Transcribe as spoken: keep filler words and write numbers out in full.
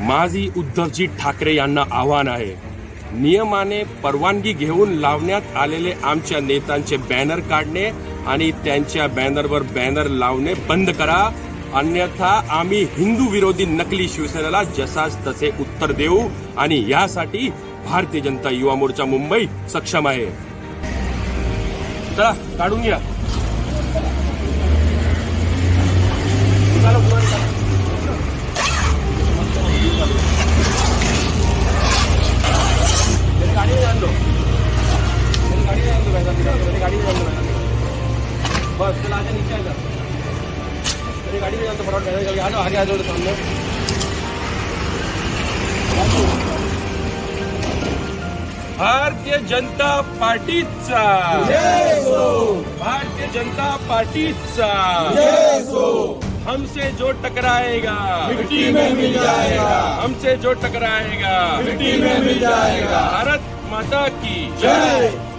माझी उद्धवजी ठाकरे यांना आव्हान आहे, नियमाने परवानगी घेऊन लावण्यात आलेले आमच्या नेत्यांचे बॅनर काढणे आणि त्यांच्या बॅनरवर बॅनर लावणे बंद करा, अन्यथा आम्ही हिंदू विरोधी नकली शिवसेनेला जसाच तसे उत्तर देऊ आणि यासाठी भारतीय जनता युवा मोर्चा मुंबई सक्षम आहे। चला काढून घ्या। गाड़ी में जान दो, मेरी गाड़ी में जान दो भैया, मेरी गाड़ी में जान दो बस। चल आजा नीचे आजा, मेरी गाड़ी में जान दो फटाफट, चल आ जाओ, आगे आ जाओ सामने। भारतीय जनता पार्टीचा जय हो, भारतीय जनता पार्टीचा जय हो। हमसे जो टकराएगा मिट्टी में मिल जाएगा, हमसे जो टकराएगा मिट्टी में मिल जाएगा। भारत माता की जय।